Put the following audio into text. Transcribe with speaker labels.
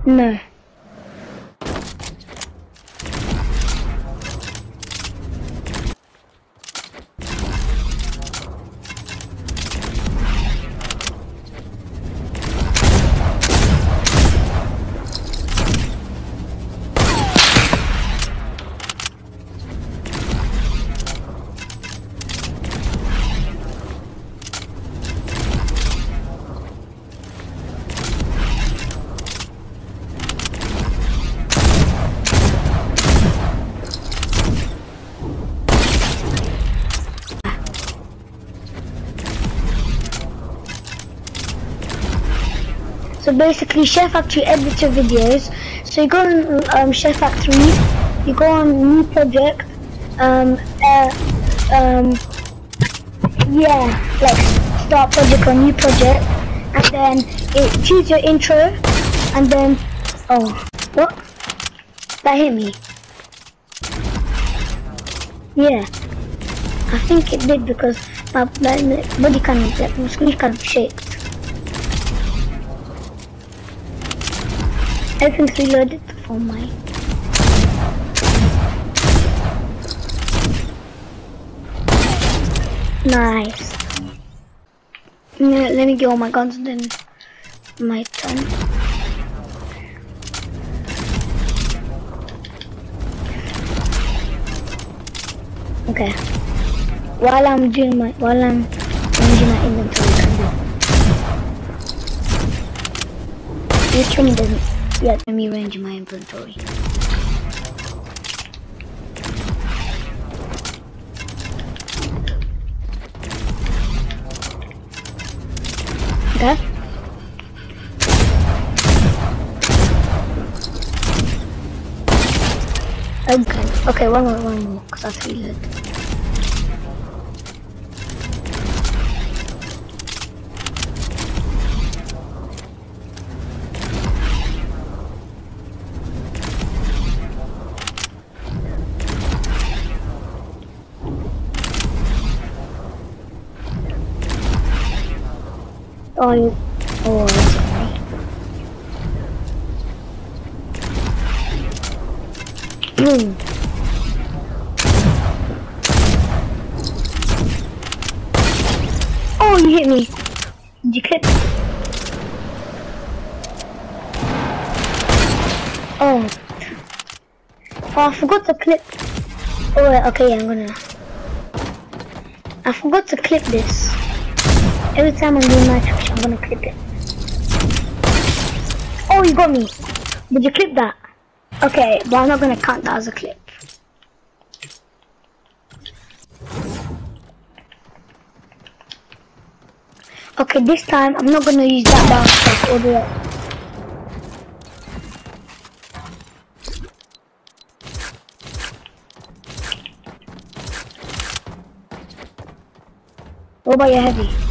Speaker 1: No. So basically, Chef Factory edits your videos. So you go on Chef Factory, you go on new project, yeah, like start project or new project, and then choose your intro, and then what? That hit me. Yeah, I think it did because my body kind of, like my screen kind of shaked. Everything's reloaded for my. Nice. Let me get all my guns and then my turn. Okay. While I'm arranging my inventory, which one doesn't yet let me arrange my inventory. Okay. Okay, one more, because that's really good. Oh, that's funny. Boom. Oh, you hit me. Did you clip? Oh, I forgot to clip. Oh, okay, yeah, I forgot to clip this. Every time I'm doing my trick, I'm gonna clip it. Oh, you got me. Did you clip that? Okay, but I'm not gonna count that as a clip. Okay, this time I'm not gonna use that bounce stuff all the way up. What about your heavy?